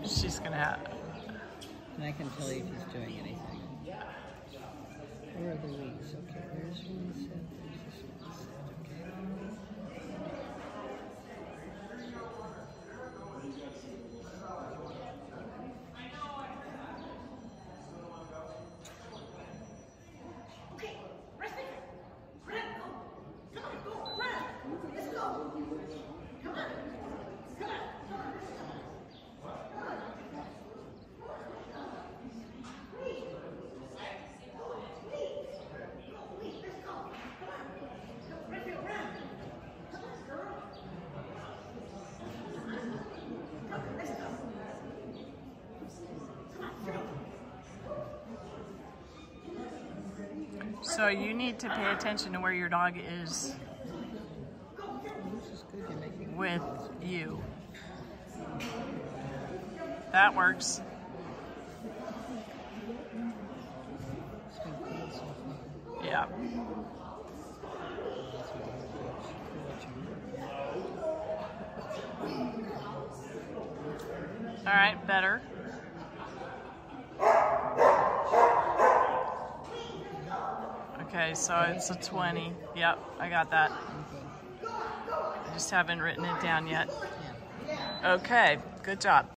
She's gonna have. And I can tell you if he's doing anything. Where are the weeks? Okay, there's one set, there's this one set, okay. Okay, rest it. Run, go. Come on, go, run. Let's go. Come on. Come on. So you need to pay attention to where your dog is with you. That works. Yeah. All right, better. Okay, so it's a 20. Yep, I got that. I just haven't written it down yet. Okay, good job.